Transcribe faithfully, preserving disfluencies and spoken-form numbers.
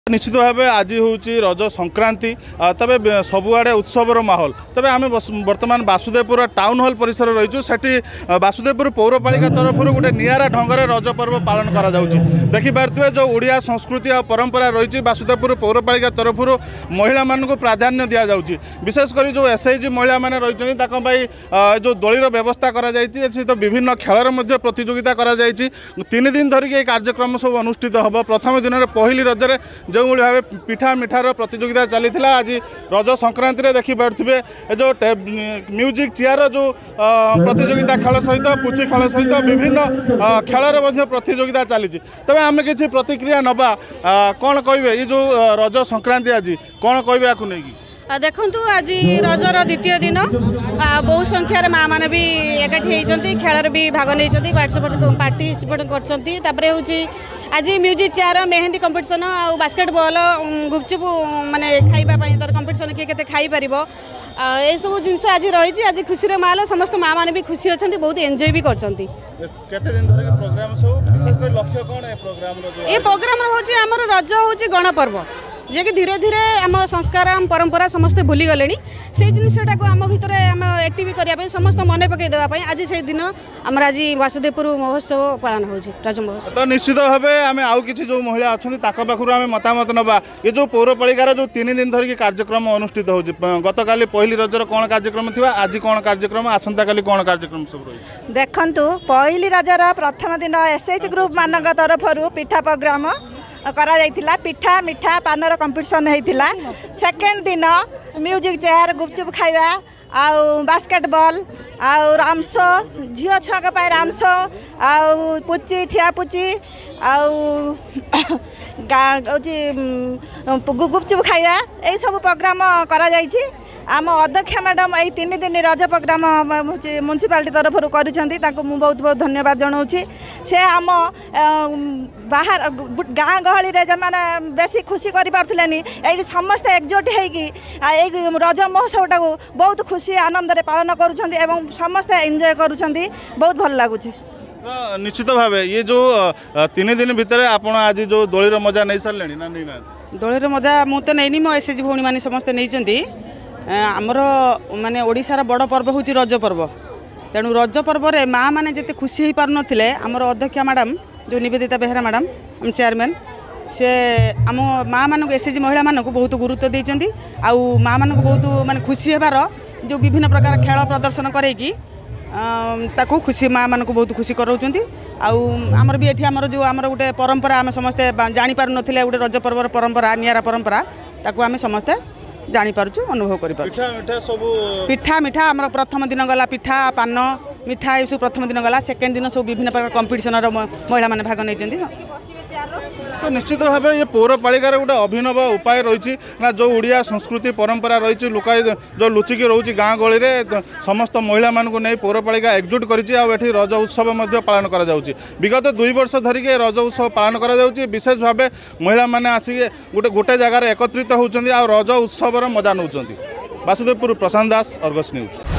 निश्चित भाव आज हूँ रज संक्रांति तबे सबुआड़े उत्सवर माहौल तबे आम बर्तमान वासुदेवपुर टाउन हॉल परिसर रही सेठी वासुदेवपुर पौरपालिका तरफ गोटे निरा ढंग से रज पर्व पालन करा देखिपे जो ओडिया संस्कृति और परंपरा रही वासुदेवपुर पौरपालिका तरफ महिला मानक प्राधान्य दि जाऊँगी विशेषकर जो एसएचजी महिला मैंने रही जो दलीर व्यवस्था कर विभिन्न खेल प्रतियोगिता कर तीन दिन धरिक कार्यक्रम सब अनुष्ठित हम प्रथम दिन में पहली रजरे जो भाव पिठा मिठार प्रतियोगिता चली आज रज संक्रांति देखिपे जो म्यूजिक चेयर जो प्रतियोगिता खेल सहित पुची खेल सहित विभिन्न खेल प्रतियोगिता चली तबे आम कि प्रतिक्रिया नवा कौन कहे ये जो रज संक्रांति आज कौन कहे आपको नहीं देखु आज रजर द्वितीय दिन बहु संख्यार माँ मैंने भी एकाठी होती खेल भी भाग नहीं पार्टिसिपेट कर आज म्यूजिक चेयर मेहंदी कंपटीशन आ बास्केटबॉल गुपचुप माने खाइबापी तर कंपटीशन किए के खाई पार ये सब जिन आज रही आज खुशी माल समस्त माँ मैंने भी खुशी अच्छा बहुत एंजॉय भी कर प्रोग्राम हूँ आम रज हूँ गणपर्व जे कि धीरे धीरे आम संस्कार आम परंपरा समस्ते भूली गले से जिनटा को आम भितर आम एक्टिव करने समस्त मन पकई देवाई आज से दिन आम आज वासुदेवपुर महोत्सव पालन हो रज महोत्सव तो निश्चित भाव आम आउ कि जो महिला अच्छा पाखु आम मतामत नवा ये जो पौरपालिकार जो तीन दिन धरिक कार्यक्रम अनुष्ठित हो गत काली पहली रजर कौन कार्यक्रम थी आज कौन कार्यक्रम आसंता काली कौन कार्यक्रम सब रही देखु पहली रजर प्रथम दिन एसएच ग्रुप मान तरफ पिठा प्रोग्राम करा जाइथिला पिठा मिठा पानर कंपटीशन होइथिला सेकेंड दिन म्यूजिक चेयर गुपचुप खाइबा आउ बास्केटबॉल आउ रामसो झील छुआ के रामसो आउ पुची ठिया पुची आउ गुपचुप खाइबा यही सब प्रोग्राम करा जाइछि आम अध्यक्ष मैडम यही तीन दिन रज प्रोग्राम म्यूनिसिपालिटी तरफ कर बहुत बहुत धन्यवाद जनाऊँगी से आम बाहर गाँ गहली जो मैंने बेसी खुशी करें ये समस्ते एकजुट होगी रज महोत्सव टाक बहुत खुशी आनंद पालन कर समस्ते एंजॉय कर बहुत भल लगुच निश्चित भाव ये जो तीन दिन भितर आप आज जो दोलीर मजा नहीं सारे ना नहीं दोलीर मजा मु तो नहीं मो एसएचजी भौणी मैंने समस्ते नहीं आमर माने ओडिशार बड़ पर्व हूँ रज पर्व तेणु रज पर्व में माँ मैंने जिते खुशी हो पार नथिले आमर अध्यक्ष मैडम जो निवेदिता बेहेरा मैडम आम चेयरमैन से आम माँ मान एसएचजी महिला मानक बहुत गुरुत्व देइचंदी आउ माँ मानक बहुत माने खुशी होबार जो विभिन्न प्रकार खेल प्रदर्शन करेगी ताकू खुशी माँ मानक बहुत खुशी कराउचंदी आउ आमर भी एठी आमर जो आमर गोटे परंपरा आम समस्ते जानी पार नथिले गोटे रज पर्वर परंपरा नियारा परंपरा ताकू आम समस्ते जानी पारुछु अनुभव करि पारुछु पिठा मिठा सब पिठा मिठा हमर प्रथम दिन गला पिठा पान मिठा ये सब प्रथम दिन गला सेकेंड दिन सब विभिन्न प्रकार कंपटीशन महिला माने भाग नहीं तो निश्चित भाव ये पौरपालिकार गोटे अभिनव उपाय रही ना जो ओडिया संस्कृति परंपरा रही लुकाई जो लुचिकी रोचे गाँ गली में समस्त महिला मानक नहीं पौरपालिका एकजुट कर रज उत्सव पालन कर विगत दुई वर्ष धरिक रज उत्सव पालन कर विशेष भाव महिला मैंने आसिक गोटे गोटे जगार एकत्रित होती रज उत्सव मजा नौ वासुदेवपुर प्रशांत दास अर्गस न्यूज।